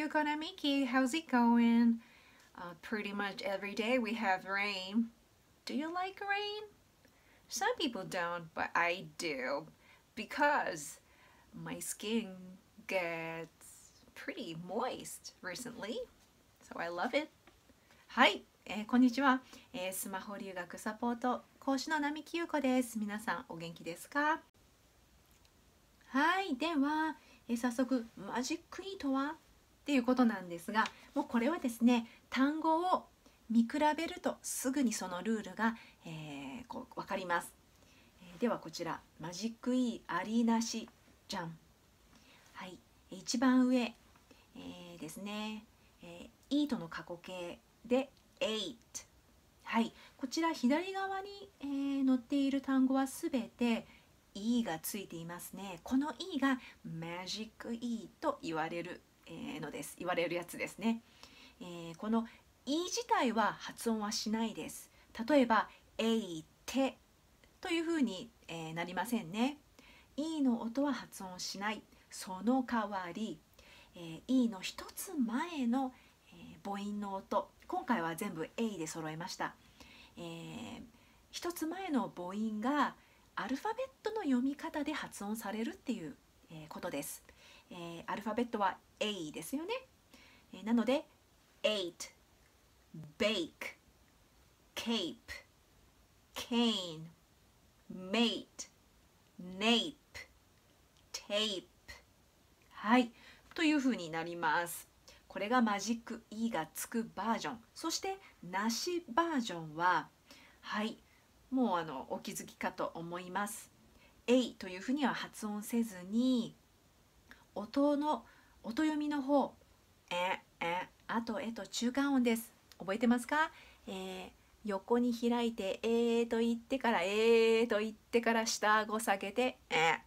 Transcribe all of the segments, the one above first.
Yuko and Miki. How's it going? Pretty much every day we have rain. Do you like rain? Some people don't, but I do because my skin gets pretty moist recently, so I love it. はい、こんにちは、スマホ留学サポート講師の並木優子です。皆さんお元気ですか？はい、では、早速マジックイーとはっていうことなんですが、もうこれはですね、単語を見比べるとすぐにそのルールが、分かります。ではこちらマジックイーありなしじゃん。はい、一番上、ですね、イートの過去形で ate。はい、こちら左側に、載っている単語はすべて E がついていますね。この E がマジック E と言われる、言われるやつですね。この E 自体は発音はしないです。例えば ate というふうに、なりませんね。E の音は発音しない。その代わり、E の一つ前の、母音の音、今回は全部 A で揃えました。一つ前の母音がアルファベットの読み方で発音されるっていう、ことです。アルファベットは A ですよね。なので ate、bake、cape、cane、mate、nape、tape、はい、というふうになります。これがマジック E がつくバージョン。そしてなしバージョンは、はい、もうお気づきかと思います。A というふうには発音せずに、音読みの方、あと中間音です。覚えてますか？横に開いてと言ってからと言ってから下顎下げて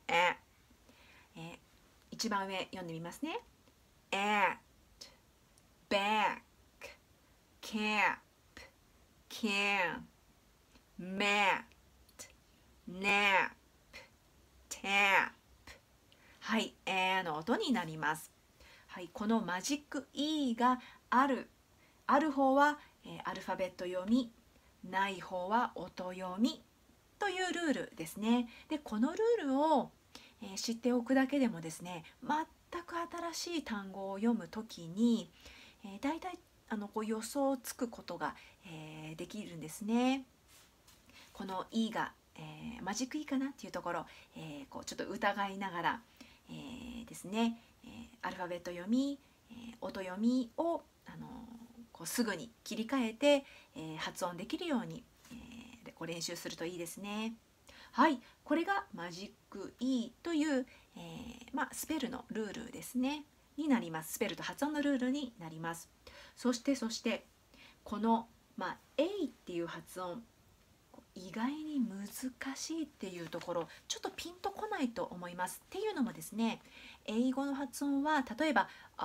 一番上読んでみますね。at、back、cap、can、mat、nap、tap。はい、の音になります。はい、このマジック E がある方は、アルファベット読み、ない方は音読みというルールですね。で、このルールを、知っておくだけでもですね、全く新しい単語を読むときに、だいたいこう予想つくことが、できるんですね。この E が、マジック E かなっていうところ、こうちょっと疑いながら、ですね、アルファベット読み、音読みをこうすぐに切り替えて、発音できるように、こう練習するといいですね。はい、これがマジック E という、スペルのルールですねになります。スペルと発音のルールになります。そしてこの、A っていう発音意外に難しいっていうところちょっとピンとこないと思います。っていうのもですね、英語の発音は例えば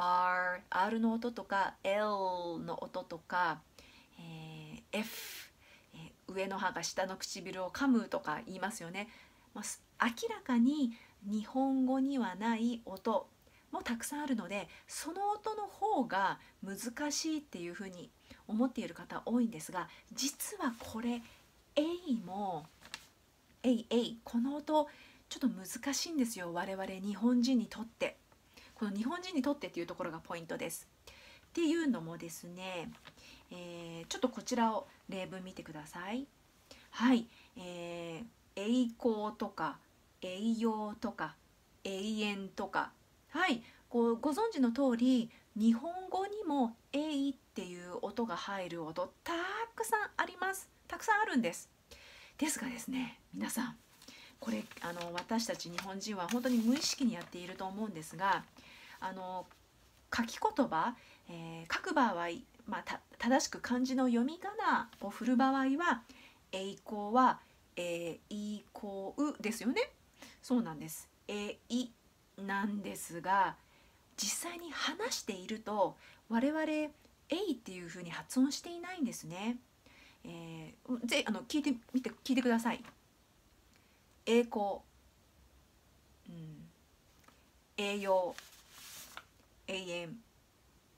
R の音とか L の音とか、F、上の歯が下の唇を噛むとか言いますよね。明らかに日本語にはない音もたくさんあるので、その音の方が難しいっていうふうに思っている方多いんですが、実はこれもこの音ちょっと難しいんですよ。我々日本人にとって、この日本人にとってっていうところがポイントです。っていうのもですね、ちょっとこちらを例文見てください。はい、栄光とか栄養とか永遠とか、はい、ご存知の通り日本語にも「えい」っていう音が入る音たくさんあります。たくさんあるんです。ですがですね、皆さんこれ私たち日本人は本当に無意識にやっていると思うんですが、書き言葉、書く場合、正しく漢字の読み仮名を振る場合は栄光は栄光ですよね。そうなんです。いなんですが、実際に話していると我々えいっていう風に発音していないんですね。聞いてください。栄光、栄養、永遠、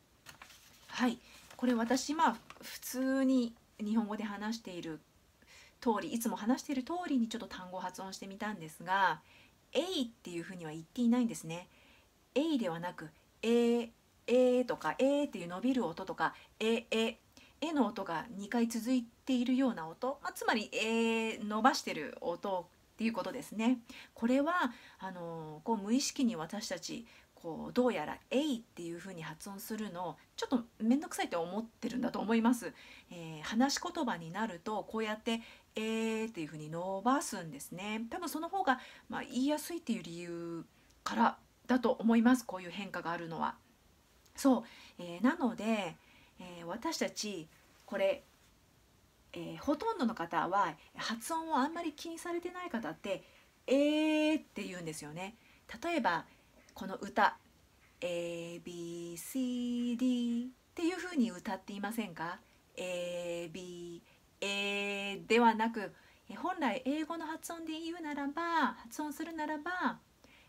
はい、これ私普通に日本語で話している通り、いつも話している通りにちょっと単語を発音してみたんですが、えいっていうふうには言っていないんですね。えいではなく、とかっていう伸びる音とか、の音が2回続いているような音、つまり伸ばしてる音っていうことですね。これはこう無意識に私たちこうどうやら「えい」っていうふうに発音するのをちょっと面倒くさいと思ってるんだと思います。話し言葉になるとこうやって「っていうふうに伸ばすんですね。多分その方が言いやすいっていう理由からだと思います。こういう変化があるのは。そう、なので、私たちこれ、ほとんどの方は発音をあんまり気にされてない方ってって言うんですよね。例えばこの歌 ABCD っていう風に歌っていませんか？ AB ではなく、本来英語の発音で言うならば、発音するならば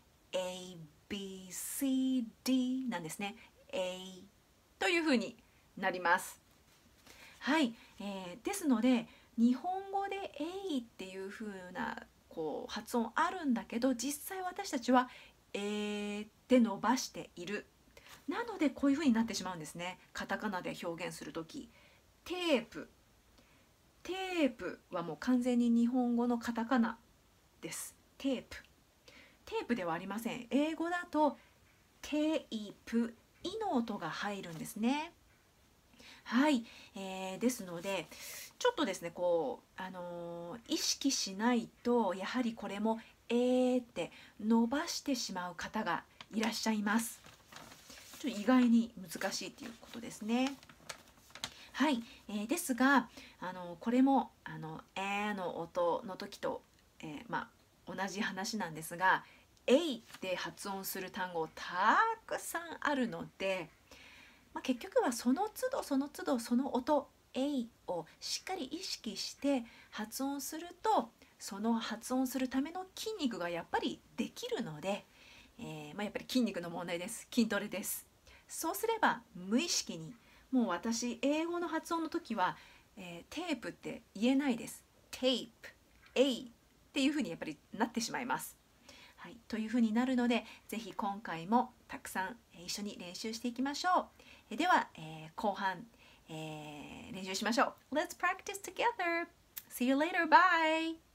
ABCD なんですね。A という風になります。はい、ですので日本語で「えい」っていう風なこう発音あるんだけど、実際私たちは「って伸ばしている。なのでこういう風になってしまうんですね。カタカナで表現するとき。テープはもう完全に日本語のカタカナです。テープではありません。英語だとテープ「い」の音が入るんですね。はい、ですのでちょっとですねこう、意識しないとやはりこれもって伸ばしてしまう方がいらっしゃいます。ちょっと意外に難しいということですね。はい、ですがこれもの音の時と、同じ話なんですが「えい」って発音する単語たくさんあるので、結局はその都度その都度その音「えい」をしっかり意識して発音すると、その発音するための筋肉がやっぱりできるので、やっぱり筋肉の問題です。筋トレです。そうすれば無意識に、もう私英語の発音の時は、テープって言えないです。テープ、えいっていうふうにやっぱりなってしまいます。はい、というふうになるので、ぜひ今回もたくさん一緒に練習していきましょう。では、後半、練習しましょう。Let's practice together. See you later. Bye.